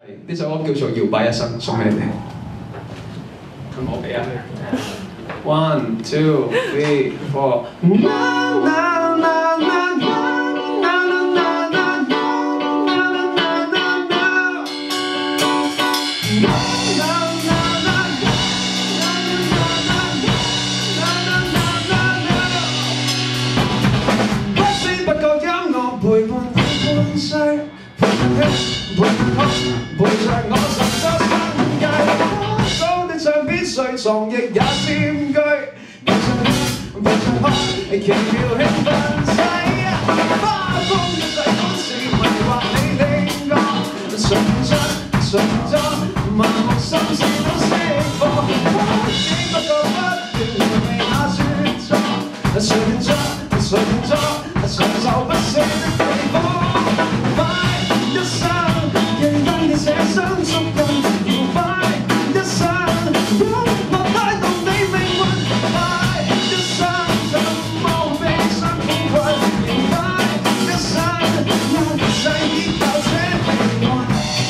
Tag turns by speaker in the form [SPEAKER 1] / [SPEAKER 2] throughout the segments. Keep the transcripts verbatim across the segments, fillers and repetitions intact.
[SPEAKER 1] 呢首歌叫做《搖擺一生》，送俾你哋。咁我俾啊 ，one two three four。陪伴你半世，陪着吃，陪着喝，陪着我神州生計。多數的唱片碎藏亦也佔據，陪着吃，陪着喝，奇妙興奮世。花風嘅世觀是迷惑你聽覺，純着純作，盲目心事都釋放。只不過不斷回味那説作，純作純作，長壽不死的地方。快一生，記得你這生足印，搖擺一生，讓我帶動你命運。快一生，怎麼悲傷苦困？搖擺一生，一世依靠這命運。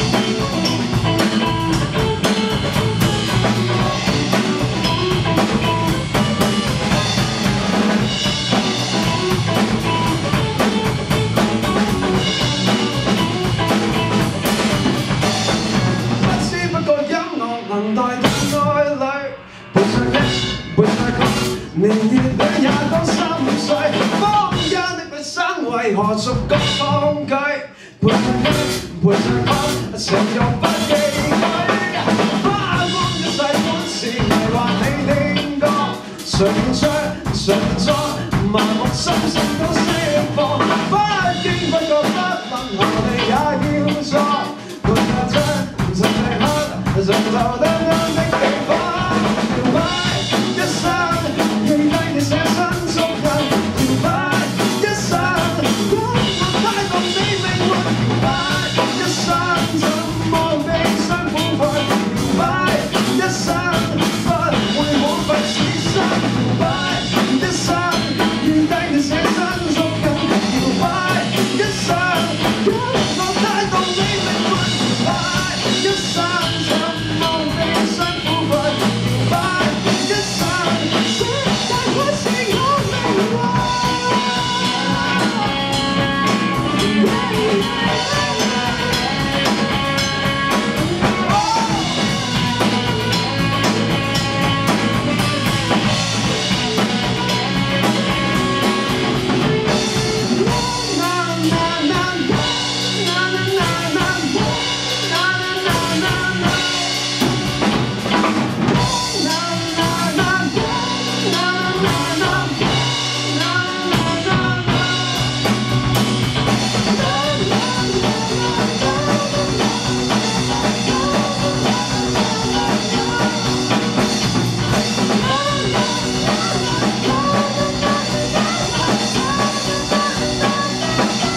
[SPEAKER 1] 能代替愛侶，陪着你，陪着佢，年月裏也都心碎。坊間的女生為何逐個抗拒？陪着你，陪着佢，情慾不寄居。花光嘅世觀是迷惑你聽覺，純着純作，盲目心性都釋放。不經不覺不問何地也要做，陪着唱，陪着喝，盡頭得啱的地方。搖擺一生，記低你這身足印。搖擺一生，讓我帶動你命運。搖擺一生，怎麼悲傷苦困？搖擺一生，不會枉費此生。搖擺一生，記低你這身足印。搖擺一生，讓我帶動你命運。搖擺一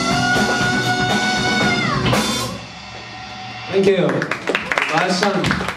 [SPEAKER 1] 生。Thank you，馬生。